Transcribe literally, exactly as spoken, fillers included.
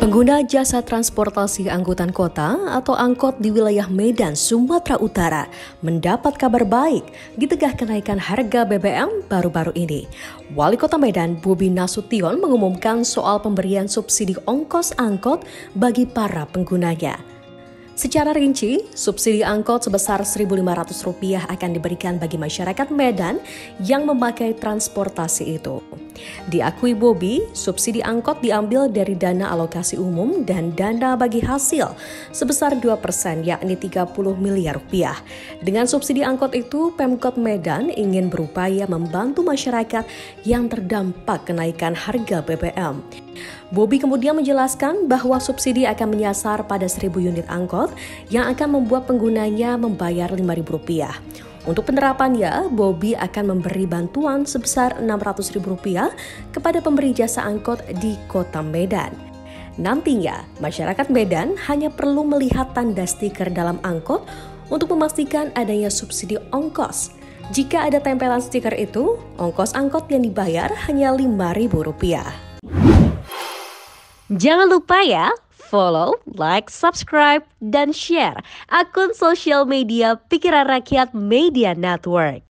Pengguna jasa transportasi angkutan kota atau angkot di wilayah Medan, Sumatera Utara mendapat kabar baik di tengah kenaikan harga B B M baru-baru ini. Wali Kota Medan, Bobi Nasution, mengumumkan soal pemberian subsidi ongkos angkot bagi para penggunanya. Secara rinci, subsidi angkot sebesar seribu lima ratus rupiah akan diberikan bagi masyarakat Medan yang memakai transportasi itu. Diakui Bobi, subsidi angkot diambil dari dana alokasi umum dan dana bagi hasil sebesar dua persen, yakni tiga puluh miliar rupiah. Dengan subsidi angkot itu, Pemkot Medan ingin berupaya membantu masyarakat yang terdampak kenaikan harga B B M. Bobi kemudian menjelaskan bahwa subsidi akan menyasar pada seribu unit angkot yang akan membuat penggunanya membayar lima ribu rupiah. Untuk penerapannya, Bobi akan memberi bantuan sebesar enam ratus ribu rupiah kepada pemberi jasa angkot di Kota Medan. Nantinya, masyarakat Medan hanya perlu melihat tanda stiker dalam angkot untuk memastikan adanya subsidi ongkos. Jika ada tempelan stiker itu, ongkos angkot yang dibayar hanya lima ribu rupiah. Jangan lupa ya, follow, like, subscribe, dan share akun sosial media Pikiran Rakyat Media Network.